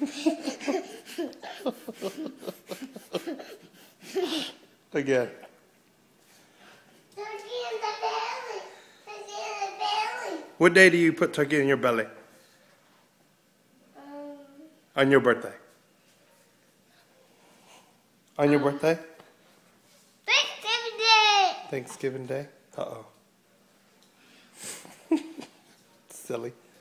Again. Turkey in the belly. Turkey in the belly. What day do you put turkey in your belly? On your birthday. On your birthday? Thanksgiving Day. Thanksgiving Day? Uh-oh. Silly.